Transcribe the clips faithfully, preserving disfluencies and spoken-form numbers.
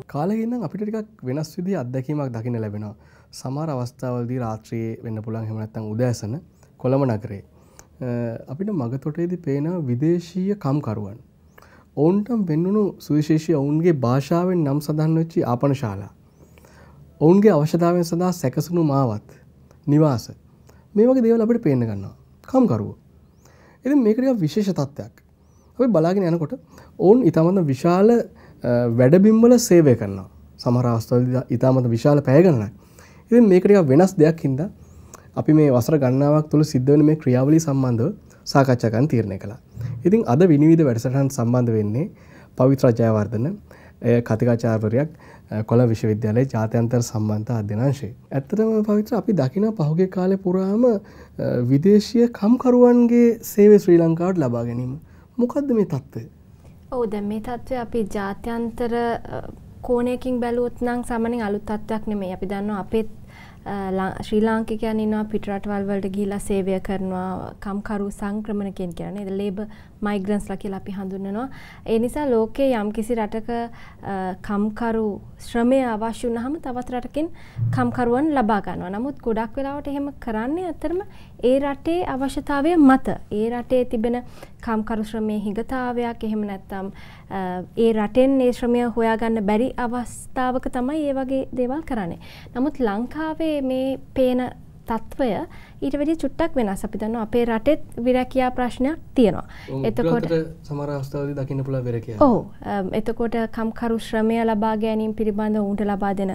කාලෙකින් නම් අපිට ටිකක් වෙනස් විදිහේ අත්දැකීමක් දකින්න ලැබෙනවා. සමහර අවස්ථාවලදී රාත්‍රියේ වෙන්න පුළුවන් එහෙම නැත්නම් උදෑසන කොළඹ නගරේ අපිට මගතොටේදී පේන විදේශීය කම්කරුවන්. ඔවුන්ට වෙන්නුණු සුවිශේෂී ඔවුන්ගේ භාෂාවෙන් නම් සඳහන් වෙච්ච ආපනශාලා. ඔවුන්ගේ අවශ්‍යතාවයන් සඳහා සැකසුණු මාවත්, නිවාස. මේ වගේ දේවල් අපිට පේන්න ගන්නවා. කම්කරුවෝ. ඉතින් මේක ටිකක් විශේෂ තත්ත්වයක්. අපි බලාගෙන යනකොට ඔවුන් ඊටමත් විශාල වැඩබිම්වල සේවය කරනවා. සමහර අවස්ථාවලදී ඊටමත් විශාල පැය ගණනක්. ඉතින් මේක ටිකක් වෙනස් දෙයක් හින්දා අපි මේ වසර ගණනාවක් තුළ සිද්ධ වෙන මේ ක්‍රියාවලිය සම්බන්ධව සාකච්ඡා කරන්න තීරණය කළා. ඉතින් අද විනිවිද වැඩසටහන සම්බන්ධ වෙන්නේ පවිත්‍ර ජයවර්ධන කතිකාචාර්යවරයෙක් කොළඹ විශ්වවිද්‍යාලයේ ජාත්‍යන්තර සම්බන්ධතා අධ්‍යනාංශයේ. ඇත්තටම පවිත්‍ර අපි දකින පහුගිය කාලේ පුරාම විදේශීය කම්කරුවන්ගේ සේවය ශ්‍රී ලංකාවට ලබා ගැනීම. මොකද්ද මේ තත්ත්වය? ඔව් දැන් මේ තත්ත්වය අපි ජාත්‍යන්තර කෝණයකින් බැලුවොත් නම් සාමාන්‍යයෙන් අලුත් තත්ත්වයක් නෙමෙයි. අපි දන්නවා අපේ ශ්‍රී ලාංකිකයන් ඉන්නවා පිට රටවල් වලට ගිහිලා සේවය කරනවා කම්කරු සංක්‍රමණකයන් කියන්නේ නේද ලේබර් මයිග්‍රන්ට්ස්ලා කියලා අපි හඳුන්වනවා. ඒ නිසා ලෝකයේ යම්කිසි රටක කම්කරු ශ්‍රමය අවශ්‍ය වුණාම තවත් රටකින් කම්කරුවන් ලබා ගන්නවා. නමුත් ගොඩක් වෙලාවට එහෙම කරන්නේ අතරම ඒ රටේ අවශ්‍යතාවය මත ඒ රටේ තිබෙන කම්කරු ශ්‍රමයේ හිඟතාවයක් එහෙම නැත්නම් ඒ රටෙන් ඒ ශ්‍රමය හොයාගන්න බැරි අවස්ථාවක තමයි ඒ වගේ දේවල් කරන්නේ. නමුත් ලංකාවේ මේ පේන තත්වය ඊට වැඩිය චුට්ටක් වෙනස්. අපි දන්නවා අපේ රටෙත් විරැකියා ප්‍රශ්නයක් තියෙනවා. එතකොට සමහර අවස්ථාවලදී දකින්න පුළුවන් විරැකියා. ඔව්. එතකොට කම්කරු ශ්‍රමය ලබා ගැනීම පිළිබඳව උන්ට ලබා දෙන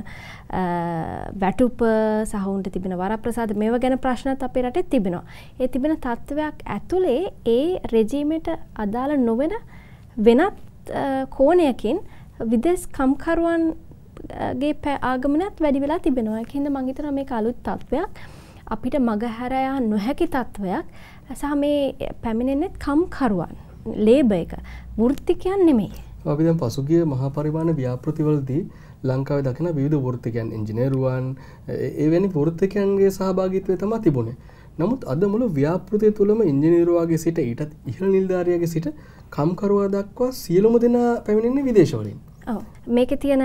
වැටුප සහ උන්ට තිබෙන වරප්‍රසාද මේවා ගැන ප්‍රශ්නත් අපේ රටෙත් තිබෙනවා. ඒ තිබෙන තත්වයක් ඇතුලේ ඒ රෙජීමේට අදාළ නොවන වෙනත් කෝණයකින් විදේශ කම්කරුවන් ගේ ආගමනත් වැඩි වෙලා තිබෙනවා. ඒක හින්දා මම හිතනවා මේක අලුත් තත්වයක්. අපිට මගහැර යා නොහැකි තත්වයක්. සහ මේ පැමිණෙන්නේ කම්කරුවන්. ලේබර් එක. වෘත්තිකයන් නෙමෙයි. අපි දැන් පසුගිය මහා පරිමාණ ව්‍යාපෘතිවලදී ලංකාවේ දකින විවිධ වෘත්තිකයන් ඉංජිනේරුවන් එවැනි වෘත්තිකයන්ගේ සහභාගීත්වය තමයි තිබුණේ. නමුත් අද මුළු ව්‍යාපෘතිය තුළම ඉංජිනේරුවාගේ සිට ඊටත් ඉහළ නිලධාරියාගේ සිට කම්කරුවා දක්වා සියලුම දෙනා පැමිණෙන්නේ විදේශවලින්. ඔව් මේකේ තියෙන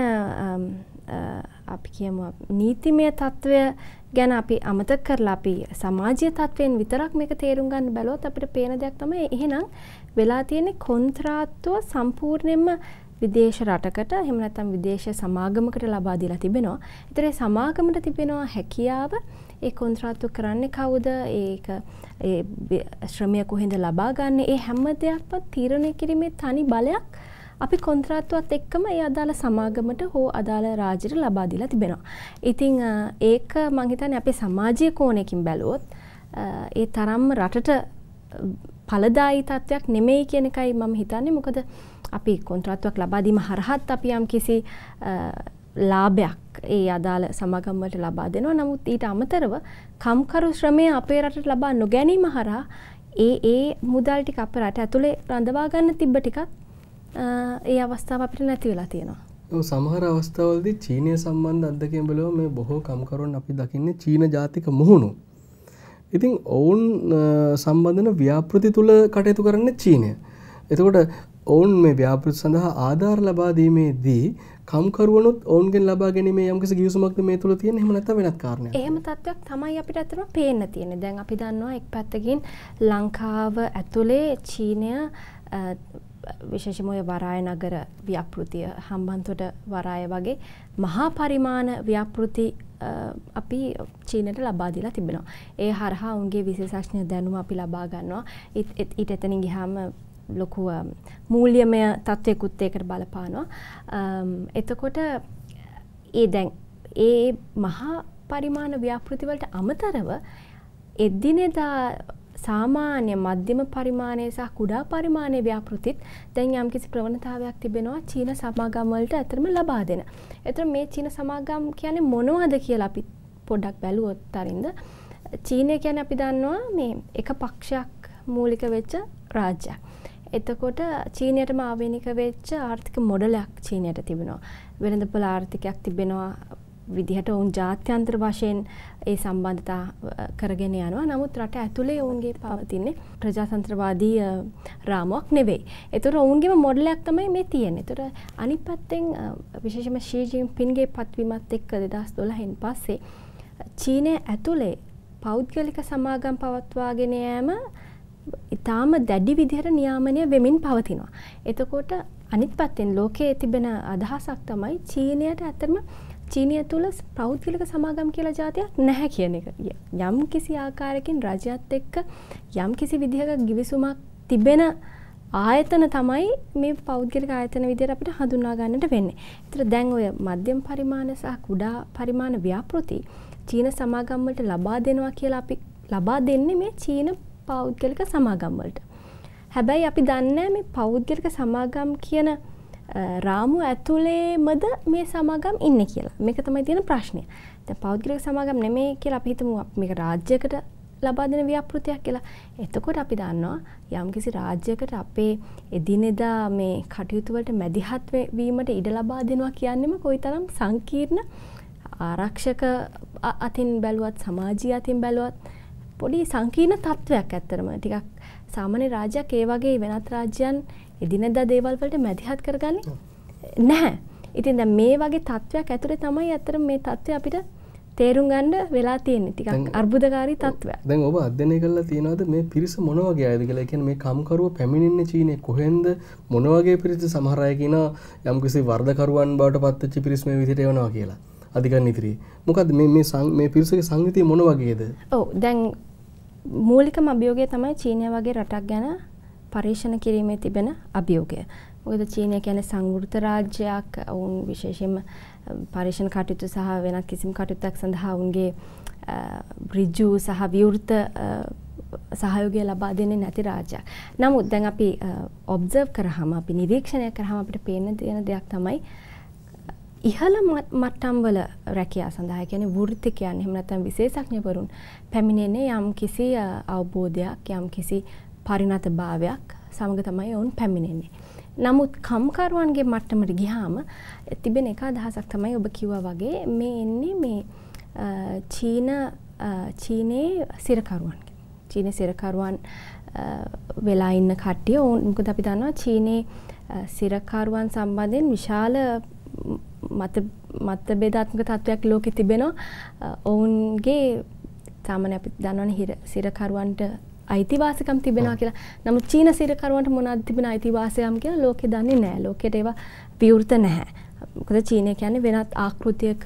අපි කියමු නීතිමය තත්වය ගැන අපි අමතක කරලා අපි සමාජීය තත්වයෙන් විතරක් මේක තේරුම් ගන්න බැලුවොත් අපිට පේන දෙයක් තමයි එහෙනම් වෙලා තියෙන්නේ කොන්ත්‍රාත්තුව සම්පූර්ණයෙන්ම විදේශ රටකට එහෙම නැත්නම් විදේශ සමාගමකට ලබා දීලා තිබෙනවා. ඒතර ඒ සමාගමට තිබෙනවා හැකියාව ඒ කොන්ත්‍රාත්තුව කරන්නේ කවුද? ඒක ඒ ශ්‍රමය කොහෙන්ද ලබා ගන්න? ඒ හැම දෙයක්ම තීරණය කිරීමේ තනි බලයක් අපි කොන්ත්‍රාත්තුවත් එක්කම ඒ අදාළ සමාගමට හෝ අදාළ රාජ්‍යයට ලබා දීලා තිබෙනවා. ඉතින් ඒක මම හිතන්නේ අපේ සමාජීය කෝණයකින් බැලුවොත් ඒ තරම්ම රටට ඵලදායී තත්වයක් නෙමෙයි කියන එකයි මම හිතන්නේ. මොකද අපි කොන්ත්‍රාත්තුවක් ලබා දීම හරහත් අපි යම් කිසි ලාභයක් ඒ අදාළ සමාගම් වලට ලබා දෙනවා. නමුත් ඊට අමතරව කම්කරු ශ්‍රමය අපේ රටට ලබා නොගැනීම හරහා ඒ ඒ මුදල් ටික අපේ රට ඇතුලේ රඳවා ගන්න තිබ්බ ටිකත් ඒ අවස්ථාව අපිට නැති වෙලා තියෙනවා. ඔව් සමහර අවස්ථාවලදී චීනය සම්බන්ධ අත්දැකීම් බලව මේ බොහෝ කම්කරුවන් අපි දකින්නේ චීන ජාතික මුහුණු. ඉතින් ඔවුන් සම්බන්ධන ව්‍යාපෘති තුල කටයුතු කරන්නේ චීනය. එතකොට ඔවුන් මේ ව්‍යාපෘති සඳහා ආධාර ලබා දීමේදී කම්කරුවනුත් ඔවුන්ගෙන් ලබා ගැනීමේ යම්කිසි ගිවිසුමක්ද මේ තුල තියෙන්නේ එහෙම නැත්නම් වෙනත් කාරණයක්? එහෙම තත්ත්වයක් තමයි අපිට අතන පේන්න තියෙන්නේ. දැන් අපි දන්නවා එක් පැත්තකින් ලංකාව ඇතුලේ චීනය විශේෂම ඔය වරාය නගර ව්‍යාපෘතිය හම්බන්තොට වරාය වගේ මහා පරිමාණ ව්‍යාපෘති අපි චීනයට ලබා දීලා තිබෙනවා. ඒ හරහා උන්ගේ විශේෂඥ දැනුම අපි ලබා ගන්නවා. ඊට එතනින් ගියාම ලොකු මූල්‍යමය තත්ත්වයකුත් ඒකට බලපානවා. එතකොට ඒ දැන් ඒ මහා පරිමාණ ව්‍යාපෘති වලට අමතරව එදිනෙදා සාමාන්‍ය මධ්‍යම පරිමාණයේ සහ කුඩා පරිමාණයේ ව්‍යාපෘතිත් දැන් යම්කිසි ප්‍රවණතාවයක් තිබෙනවා චීන සමාගම් වලට අතරම ලබා දෙන. ඒතර මේ චීන සමාගම් කියන්නේ මොනවද කියලා අපි පොඩ්ඩක් බැලුවොත් අරින්ද චීනය කියන්නේ අපි දන්නවා මේ එක පක්ෂයක් මූලික වෙච්ච රාජ්‍යයක්. එතකොට චීනයටම ආවේනික වෙච්ච ආර්ථික මොඩලයක් චීනයට තිබෙනවා. වෙළඳපොළ ආර්ථිකයක් තිබෙනවා. විදිහට ඔවුන් ජාත්‍යන්තර වශයෙන් ඒ සම්බන්ධතා කරගෙන යනවා. නමුත් රට ඇතුලේ ඔවුන්ගේ පවතින්නේ ප්‍රජාතන්ත්‍රවාදී රාමුවක් නෙවෙයි. ඒතර ඔවුන්ගේම මොඩලයක් තමයි මේ තියෙන්නේ. ඒතර අනිත් පැත්තෙන් විශේෂයෙන්ම ෂී ජින්පින්ගේ පත්වීමත් එක්ක දෙදහස් දොළහෙන් පස්සේ චීනය ඇතුලේ පෞද්ගලික සමාගම් පවත්වාගෙන යෑම ඉතාම දැඩි විදිහට නියාමනය වෙමින් පවතිනවා. එතකොට අනිත් පැත්තෙන් ලෝකයේ තිබෙන අදහසක් තමයි චීනයට ඇත්තම චීනය තුළ පෞද්ගලික සමාගම් කියලා જાතියක් නැහැ කියන එක. යම් කිසි ආකාරයකින් රජයත් එක්ක යම් කිසි විදිහක ගිවිසුමක් තිබෙන ආයතන තමයි මේ පෞද්ගලික ආයතන විදිහට අපිට හඳුනා ගන්නට වෙන්නේ. ඒතර දැන් ඔය මධ්‍යම පරිමාණ සහ කුඩා පරිමාණ ව්‍යාපෘති චීන සමාගම් වලට ලබා දෙනවා කියලා අපි ලබා දෙන්නේ මේ චීන පෞද්ගලික සමාගම් වලට. හැබැයි අපි දන්නේ මේ පෞද්ගලික සමාගම් කියන රාමුව ඇතුලේමද මේ සමාගම් ඉන්නේ කියලා. මේක තමයි තියෙන ප්‍රශ්නය. දැන් පෞද්ගලික සමාගම් නෙමෙයි කියලා අපි හිතමු මේක රාජ්‍යයකට ලබා දෙන ව්‍යාපෘතියක් කියලා. එතකොට අපි දන්නවා යම්කිසි රාජ්‍යයකට අපේ එදිනෙදා මේ කටයුතු වලට මැදිහත් වීමට ඉඩ ලබා දෙනවා කියන්නේම කොයිතරම් සංකීර්ණ ආරක්ෂක අතින් බැලුවත් සමාජීය අතින් බැලුවත් පොඩි සංකීර්ණ තත්වයක් ඇත්තරම. ටිකක් සාමාන්‍ය රාජ්‍යයක් ඒ වගේ වෙනත් රාජ්‍යයන් එදිනෙදා දේවල් වලට මැදිහත් කරගන්නේ නැහැ. ඉතින් දැන් මේ වගේ තත්වයක් ඇතුලේ තමයි ඇත්තටම මේ තත්ත්වය අපිට තේරුම් ගන්න වෙලා තියෙන්නේ. ටිකක් අර්බුදකාරී තත්වයක්. දැන් ඔබ අධ්‍යයනය කරලා තියෙනවද මේ පිරිස මොන වගේ අයද කියලා? ඒ කියන්නේ මේ කම්කරුව පැමිණෙන්නේ චීනයේ කොහෙන්ද? මොන වගේ පිරිස? සමහර අය කියනවා යම්කිසි වර්ධකරුවන් බවට පත්වෙච්ච පිරිස් මේ විදිහට එවනවා කියලා. අධිකරණ ඉදිරියේ. මොකද්ද මේ මේ මේ පිරිසගේ සංගතිය මොන වගේද? ඔව් දැන් මූලිකම අභියෝගය තමයි චීනය වගේ රටක් ගැන පරීක්ෂණ කිරීමේ තිබෙන අභියෝගය. මොකද චීනය කියන්නේ සංවෘත රාජ්‍යයක්. ඔවුන් විශේෂයෙන්ම පරීක්ෂණ කටයුතු සහ වෙනත් කිසිම කටයුත්තක් සඳහා ඔවුන්ගේ ඍජු සහ විවෘත සහයෝගය ලබා දෙන්නේ නැති රාජ්‍යයක්. නමුත් දැන් අපි ඔබ්සර්ව් කරාම අපි නිරීක්ෂණය කරාම අපිට පේන දෙන දෙයක් තමයි ඉහළ මට්ටම් වල රැකියාව සඳහා කියන්නේ වෘත්තිකයන් එහෙම නැත්නම් විශේෂඥවරුන් පැමිණෙන්නේ යම් කිසි අවබෝධයක් යම් කිසි පරිණත භාවයක් සමග තමයි ඔවුන් පැමිණෙන්නේ. නමුත් කම්කරුවන්ගේ මට්ටමට ගියාම තිබෙන එක අදහසක් තමයි ඔබ කිව්වා වගේ මේ එන්නේ මේ චීන චීනයේ සිරකරුවන්ගේ. චීනයේ සිරකරුවන් වෙලා ඉන්න කට්ටිය ඔවුන් මොකද අපි දන්නවා චීනයේ සිරකරුවන් සම්බන්ධයෙන් විශාල මත මතභේදාත්මක තත්වයක් ලෝකෙ තිබෙනවා. ඔවුන්ගේ සාමාන්‍ය අපි දන්නවනේ සිරකරුවන්ට අයිතිවාසිකම් තිබෙනවා කියලා. නමුත් චීන සිරකරුවන්ට මොනවද තිබෙන අයිතිවාසිකම් කියලා ලෝකෙ දන්නේ නැහැ. ලෝකෙට ඒවා විවෘත නැහැ. මොකද චීනය කියන්නේ වෙනත් ආකෘතියක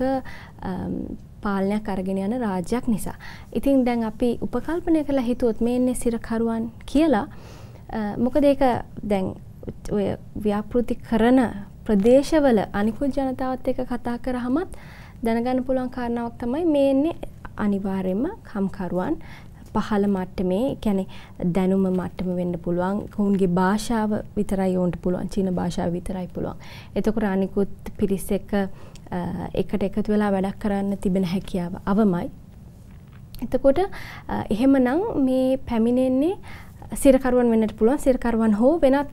පාලනයක් අරගෙන යන රාජ්‍යයක් නිසා. ඉතින් දැන් අපි උපකල්පනය කරලා හිතුවොත් මේ ඉන්නේ සිරකරුවන් කියලා. මොකද ඒක දැන් ඔය ව්‍යාපෘති කරන ප්‍රදේශවල අනිකුත් ජනතාවත් එක්ක කතා කරාමත් දැනගන්න පුළුවන් කාරණාවක් තමයි මේ ඉන්නේ අනිවාර්යයෙන්ම කම්කරුවන් පහළ මට්ටමේ. කියන්නේ දැනුම මට්ටම වෙන්න පුළුවන්. ඔවුන්ගේ භාෂාව විතරයි ඕන්ට පුළුවන්. චීන භාෂාව විතරයි පුළුවන්. එතකොට අනිකුත් පිරිස් එක්ක එකට එකතු වෙලා වැඩක් කරන්න තිබෙන හැකියාව අවමයි. එතකොට එහෙමනම් මේ පැමිණෙන්නේ සිරකරුවන් වෙන්නට පුළුවන්. සිරකරුවන් හෝ වෙනත්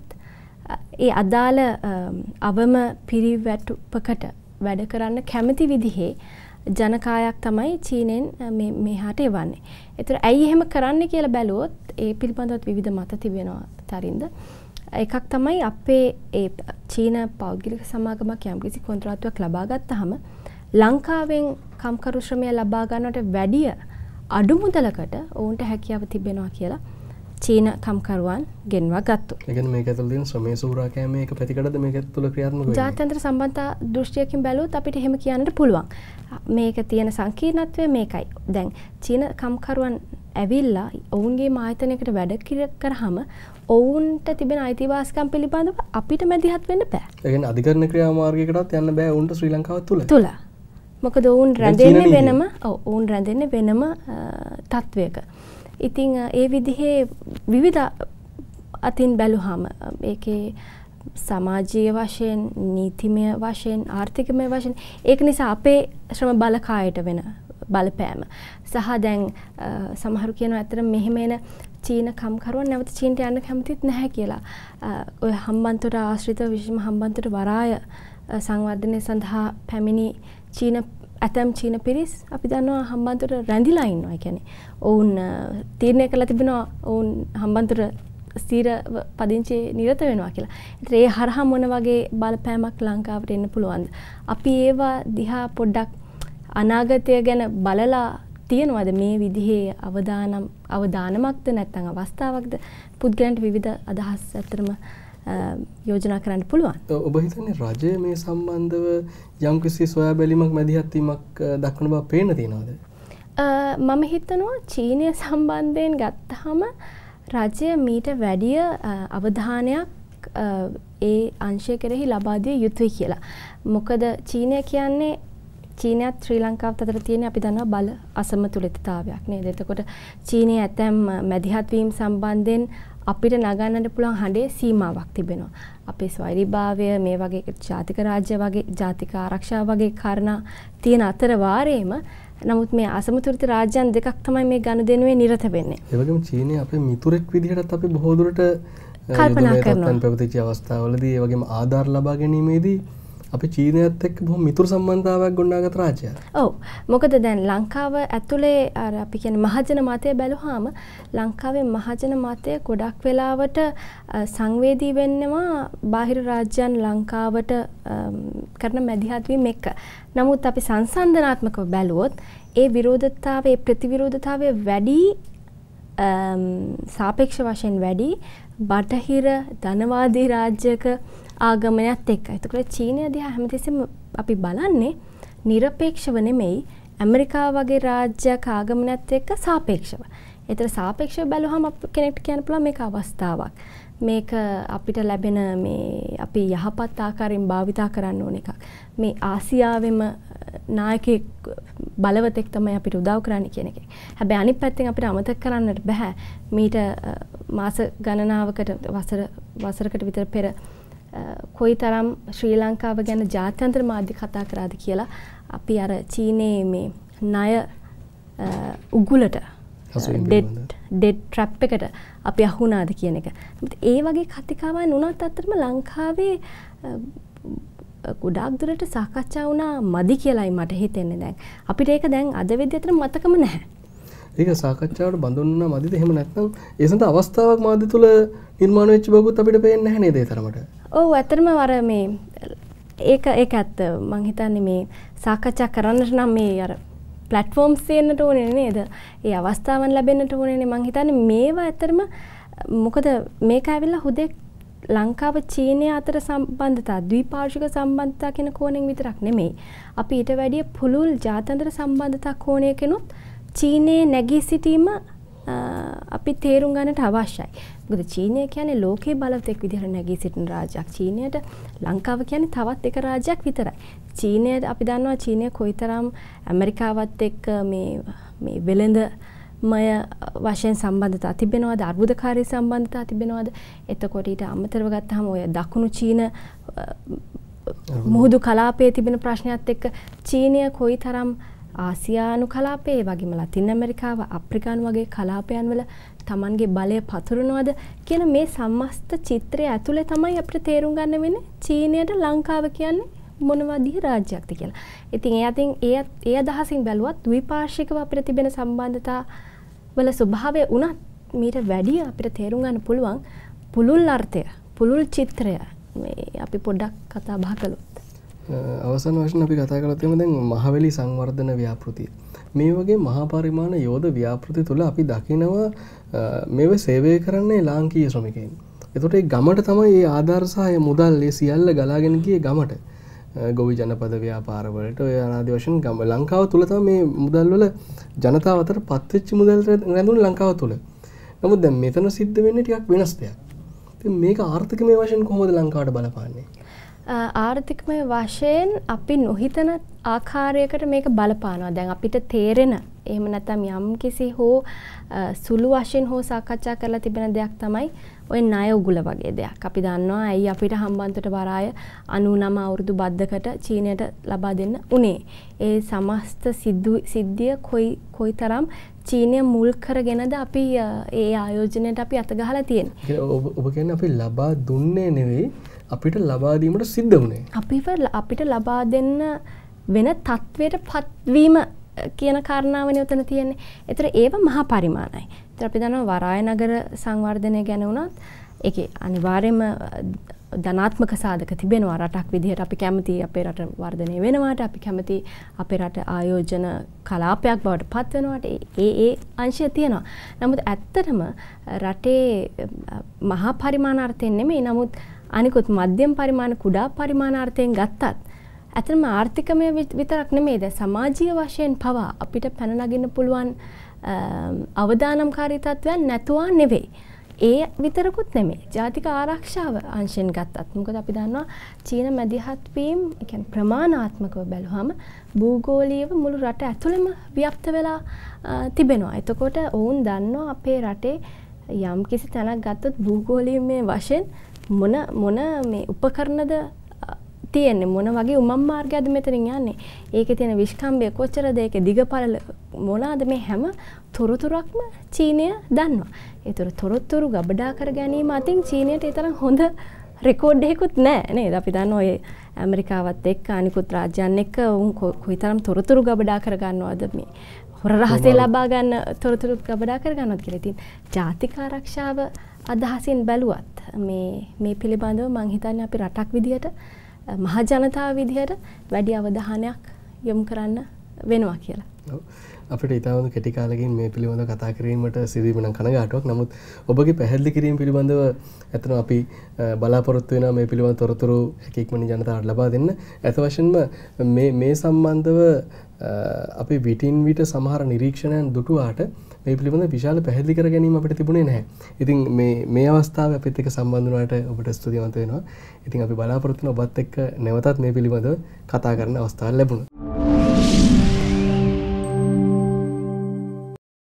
ඒ අදාළ අවම පිරිවැටුපකට වැඩ කරන්න කැමති විදිහේ ජනකායක් තමයි චීනෙන් මේ මෙහාට එවන්නේ. ඒතර ඇයි එහෙම කරන්න කියලා බැලුවොත් ඒ පිළිබඳව විවිධ මත තිබෙනවා තරින්ද. එකක් තමයි අපේ ඒ චීන පෞද්ගලික සමාගමක් යම්කිසි කොන්ත්‍රාත්තුවක් ලබා ගත්තාම ලංකාවෙන් කම්කරු ශ්‍රමය ලබා ගන්නට වැඩිය අඩු මුදලකට ඔවුන්ට හැකියාව තිබෙනවා කියලා චීන කම්කරුවන් ගෙන්වා ගත්තු. ඒ කියන්නේ මේක ඇතුළේ තියෙන ශ්‍රමයේ සූරා කෑමේ එක පැතිකඩද මේක තුළ ක්‍රියාත්මක වෙන්නේ? ජාත්‍යන්තර සම්බන්ධතා දෘෂ්ටියකින් බැලුවොත් අපිට එහෙම කියන්නට පුළුවන්. මේක තියෙන සංකීර්ණත්වය මේකයි. දැන් චීන කම්කරුවන් ඇවිල්ලා ඔවුන්ගේ ආයතනයකට වැඩ කරාම ඔවුන්ට තිබෙන අයිතිවාසිකම් පිළිබඳව අපිට මැදිහත් වෙන්න බෑ. ඒ කියන්නේ අධිකරණ ක්‍රියාමාර්ගයකටත් යන්න බෑ ඔවුන්ට ශ්‍රී ලංකාව තුළ. තුළ. මොකද ඔවුන් රැඳෙන්නේ වෙනම ඔව් ඔවුන් රැඳෙන්නේ වෙනම තත්වයක. ඉතින් ඒ විදිහේ විවිධ අතින් බැලුවාම ඒකේ සමාජීය වශයෙන් නීතිමය වශයෙන් ආර්ථිකමය වශයෙන් ඒක නිසා අපේ ශ්‍රම බලකායට වෙන බලපෑම සහ දැන් සමහරු කියනවා ඇත්තටම මෙහෙම එන චීන කම්කරුවන් නැවත චීනට යන්න කැමතිත් නැහැ කියලා. ඔය හම්බන්තොට ආශ්‍රිත විශේෂම හම්බන්තොට වරාය සංවර්ධනය සඳහා පැමිණි චීන ඇතම් චීන පිරිස් අපි දන්නවා හම්බන්තොට රැඳිලා ඉන්නවා. ඒ කියන්නේ ඔවුන් තීරණය කරලා තිබෙනවා ඔවුන් හම්බන්තොට ස්ථීර පදිංචි නිරත වෙනවා කියලා. ඒත් ඒ හරහා මොන වගේ බලපෑමක් ලංකාවට එන්න පුළුවන්ද? අපි ඒවා දිහා පොඩ්ඩක් අනාගතය ගැන බලලා තියෙනවද මේ විදිහේ අවදානම් අවදානමක්ද නැත්නම් අවස්ථාවක්ද පුද්ගලයන්ට විවිධ අදහස් ඇත්තටම යෝජනා කරන්න පුළුවන්. ඔබ හිතන්නේ රජය මේ සම්බන්ධව යම්කිසි සොයා බැලීමක් මැදිහත් වීමක් දක්වන බව පේන්න තියෙනවද? මම හිතනවා චීනය සම්බන්ධයෙන් ගත්තාම රජය මීට වැඩිය අවධානයක් ඒ අංශය කෙරෙහි ලබා දිය යුතුයි කියලා. මොකද චීනය කියන්නේ චීනයත් ශ්‍රී ලංකාවත් අතර තියෙන අපි දන්නවා බල අසමතුලිතතාවයක් නේද? එතකොට චීනයේ ඇතැම් මැදිහත් වීම සම්බන්ධයෙන් අපිට නගන්නට පුළුවන් හඬේ සීමාවක් තිබෙනවා. අපේ ස්වෛරීභාවය මේ වගේ ජාතික රාජ්‍ය වගේ ජාතික ආරක්ෂාව වගේ කාරණා තියෙන අතර වාරේම නමුත් මේ අසමතුලිත රාජ්‍යයන් දෙකක් තමයි මේ ගනුදෙනුවේ නිරත වෙන්නේ. ඒ වගේම චීනය අපේ මිතුරෙක් විදිහටත් අපි බොහෝ දුරට කල්පනා කරනවා. පැවතිච්ච අවස්ථාවලදී ඒ වගේම ආධාර ලබා ගැනීමේදී අපි චීනයත් එක්ක බොහොම මිතුරු සම්බන්ධතාවයක් ගොඩනගාගත් රාජ්‍යයක්. ඔව්. මොකද දැන් ලංකාව ඇතුලේ අර අපි කියන්නේ මහජන මතය බැලුවාම ලංකාවේ මහජන මතය ගොඩක් වෙලාවට සංවේදී වෙන්නවා බාහිර රාජ්‍යයන් ලංකාවට කරන මැදිහත් වීම එක්ක. නමුත් අපි සංසන්දනාත්මකව බැලුවොත් ඒ විරෝධතාවයේ ප්‍රතිවිරෝධතාවය වැඩි සාපේක්ෂ වශයෙන් වැඩි බටහිර ධනවාදී රාජ්‍යක ආගමනයත් එක්ක. එතකොට චීනය දිහා හැමතිස්සෙම අපි බලන්නේ নিরপেক্ষව නෙමෙයි ඇමරිකාව වගේ රාජ්‍යයක ආගමනයත් එක්ක සාපේක්ෂව. ඒතර සාපේක්ෂව බැලුවම කෙනෙක්ට කියන්න පුළුවන් මේක අවස්ථාවක්. මේක අපිට ලැබෙන මේ අපි යහපත් ආකාරයෙන් භාවිතා කරන්න ඕන එකක්. මේ ආසියාවෙම නායකයෙක් බලවතෙක් තමයි අපිට උදව් කරන්න කියන එක. හැබැයි අනිත් පැත්තෙන් අපිට අමතක කරන්නට බෑ මීට මාස ගණනාවකට වසර වසරකට විතර පෙර කොයිතරම් ශ්‍රී ලංකාව ගැන ජාත්‍යන්තර මාධ්‍ය කතා කරාද කියලා අපි අර චීනයේ මේ ණය උගුලට ඩෙඩ් ඩෙඩ් ට්‍රැප් එකට අපි අහුණාද කියන එක. ඒ වගේ කතිකාවන් වුණත් අතරම ලංකාවේ ගොඩාක් දුරට සාකච්ඡා වුණා මදි කියලායි මට හිතෙන්නේ දැන්. අපිට ඒක දැන් අද වෙද්දී අතර මතකම නැහැ. ඒක සාකච්ඡාවට බඳුන්නා මදිද එහෙම නැත්නම් ඒ සඳහා අවස්ථාවක් මාධ්‍ය තුල නිර්මාණය වෙච්ච බවකුත් අපිට පේන්නේ නැහැ නේද ඒ තරමට? ඔව් ඇත්තටම අර මේ ඒක ඒක ඇත්ත. මම හිතන්නේ මේ සාකච්ඡා කරන්නට නම් මේ අර platforms තියෙන්නට ඕනේ නේද? ඒ අවස්ථාවන් ලැබෙන්නට ඕනේ. මම හිතන්නේ මේවා ඇත්තටම මොකද මේක ඇවිල්ලා හුදෙක් ලංකාව චීනය අතර සම්බන්ධතා ද්විපාර්ශ්වික සම්බන්ධතා කියන කෝණයෙන් විතරක් නෙමෙයි. අපි ඊට වැඩිය පුළුල් ජාත්‍යන්තර සම්බන්ධතා කෝණයකිනුත් චීනයේ නැගී සිටීම අපි තේරුම් ගන්නට අවශ්‍යයි. මොකද චීනය කියන්නේ ලෝකයේ බලවතෙක් විදිහට නැගී සිටින රාජ්‍යයක්. චීනයට ලංකාව කියන්නේ තවත් එක රාජ්‍යයක් විතරයි. චීනය අපි දන්නවා චීනය කොයිතරම් ඇමරිකාවත් එක්ක මේ මේ වෙළඳමය වශයෙන් සම්බන්ධතා තිබෙනවද, අර්බුදකාරී සම්බන්ධතා තිබෙනවද? එතකොට ඊට අමතරව ගත්තාම ඔය දකුණු චීන මුහුදු කලාපයේ තිබෙන ප්‍රශ්නයත් එක්ක චීනය කොයිතරම් ආසියානු කලාපයේ වගේම ලතින් ඇමරිකාව අප්‍රිකානු වගේ කලාපයන් වල Tamanගේ බලය පතුරනවද කියන මේ සම්මස්ත චිත්‍රය ඇතුලේ තමයි අපිට තේරුම් ගන්න වෙන්නේ චීනයට ලංකාව කියන්නේ මොන වගේ රාජ්‍යයක්ද කියලා. ඉතින් ඒ අතින් ඒ ඒ අදහසින් බැලුවත් ද්විපාර්ශ්විකව අපිට තිබෙන සම්බන්ධතා වල ස්වභාවය උනත් මීට වැඩිය අපිට තේරුම් ගන්න පුළුවන් පුළුල් අර්ථය, පුළුල් චිත්‍රය මේ අපි පොඩ්ඩක් කතා බහ කළොත්. අවසන් වශයෙන් අපි කතා කරලා තියෙනවා දැන් මහවැලි සංවර්ධන ව්‍යාපෘතිය. මේ වගේ මහා පරිමාණ යෝධ ව්‍යාපෘති තුල අපි දකිනවා මේව සේවය කරන්නේ ලාංකීය ශ්‍රමිකයන්. ඒතකොට ඒ ගමට තමයි මේ ආධාර සහ මුදල් ඒ සියල්ල ගලාගෙන ගියේ ගමට. ගොවි ජනපද ව්‍යාපාර වලට ඔය අනාදි වශයෙන් ගම ලංකාව තුල තමයි මේ මුදල් වල ජනතාව අතර පත් වෙච්ච මුදල් රැඳුනේ ලංකාව තුල. නමුත් දැන් මෙතන සිද්ධ වෙන්නේ ටිකක් වෙනස් දෙයක්. ඉතින් මේක ආර්ථිකමය වශයෙන් කොහොමද ලංකාවට බලපාන්නේ? ආර්ථිකමය වශයෙන් අපි නොහිතන ආකාරයකට මේක බලපානවා. දැන් අපිට තේරෙන එහෙම නැත්නම් යම් කිසි හෝ සුළු වශයෙන් හෝ සාකච්ඡා කරලා තිබෙන දෙයක් තමයි ඔය ණය උගුල වගේ දෙයක්. අපි දන්නවා ඇයි අපිට හම්බන්තොට වරාය අනූනම අවුරුදු බද්දකට චීනයට ලබා දෙන්න උනේ. ඒ සමස්ත සිද්ධිය කොයි කොයිතරම් චීනය මුල් කරගෙනද අපි ඒ ආයෝජනයට අපි අත ගහලා තියෙන්නේ. ඔබ කියන්නේ අපි ලබා දුන්නේ නෙවෙයි අපිට ලබා දීමට සිද්ධ වුණේ. අපිව අපිට ලබා දෙන්න වෙන තත්වයට පත්වීම කියන කාරණාවනේ උතන තියෙන්නේ. ඒතර ඒව මහා පරිමාණයි. ඒතර අපි දන්නවා වරාය නගර සංවර්ධනය ගැන උනත් ඒකේ අනිවාර්යයෙන්ම ධනාත්මක සාධක තිබෙනවා. රටක් විදිහට අපි කැමති අපේ රට වර්ධනය වෙනවාට, අපි කැමති අපේ රට ආයෝජන කලාපයක් බවට පත් වෙනවාට ඒ ඒ අංශය තියෙනවා. නමුත් ඇත්තටම රටේ මහා පරිමාණාර්ථයෙන් නෙමෙයි, නමුත් අනිකුත් මධ්‍යම පරිමාණ කුඩා පරිමාණාර්ථයෙන් ගත්තත් ඇත්තටම ආර්ථිකමය විතරක් නෙමෙයි, දැන් සමාජීය වශයෙන් පවා අපිට පැන නගින්න පුළුවන් අවදානම්කාරී තත්ත්වයන් නැතුවා නෙවෙයි. ඒ විතරකුත් නෙමෙයි. ජාතික ආරක්ෂාව අංශෙන් ගත්තත් මොකද අපි දන්නවා චීන මැදිහත් වීම කියන්නේ ප්‍රමාණාත්මකව බැලුවම භූගෝලීයව මුළු රට ඇතුළෙම ව්‍යාප්ත වෙලා තිබෙනවා. එතකොට ඔවුන් දන්නවා අපේ රටේ යම් කිසි තැනක් ගත්තොත් භූගෝලීයමය වශයෙන් මොන මොන මේ උපකරණද තියෙන්නේ, මොන වගේ උමම් මාර්ගයක්ද මෙතනින් යන්නේ, ඒකේ තියෙන විශ්කම්භය කොච්චරද, ඒකේ දිගපළල මොනවාද, මේ හැම තොරතුරක්ම චීනය දන්නවා. ඒතර තොරතුරු ගබඩා කර ගැනීම අතින් චීනයට ඒ තරම් හොඳ රෙකෝඩ් එකකුත් නැහැ නේද? අපි දන්නවා ඔය ඇමරිකාවත් එක්ක අනිකුත් රාජ්‍යයන් එක්ක උන් කොයිතරම් තොරතුරු ගබඩා කර ගන්නවද, මේ හොර රහසේ ලබා ගන්න තොරතුරු ගබඩා කර ගන්නවද කියලා. ඉතින් ජාතික ආරක්ෂාව අදහසින් බැලුවත් මේ මේ පිළිබඳව මම හිතන්නේ අපි රටක් විදියට මහ ජනතාව විදිහට වැඩි අවධානයක් යොමු කරන්න වෙනවා කියලා. ඔව්. අපිට ඊටවඳ කෙටි කාලෙකින් මේ පිළිබඳව කතා කිරීමට සිදුවීම නම් කනගාටුවක්. නමුත් ඔබගේ පැහැදිලි කිරීම පිළිබඳව ඇත්තටම අපි බලාපොරොත්තු වෙනවා මේ පිළිබඳ තොරතුරු හැකියක්මනි ජනතාවට ලබා දෙන්න. ඇත්ත වශයෙන්ම මේ මේ සම්බන්ධව අපි විටින් විට සමහර නිරීක්ෂණයන් දුටුවාට මේ පිළිබඳ විශාල පැහැදිලි කර ගැනීම අපිට තිබුණේ නැහැ. ඉතින් මේ මේ අවස්ථාවේ අපිත් එක්ක සම්බන්ධ වුණාට ඔබට ස්තුතිවන්ත වෙනවා. ඉතින් අපි බලාපොරොත්තු වෙන ඔබත් එක්ක නැවතත් මේ පිළිබඳව කතා කරන්න අවස්ථාවක් ලැබුණා.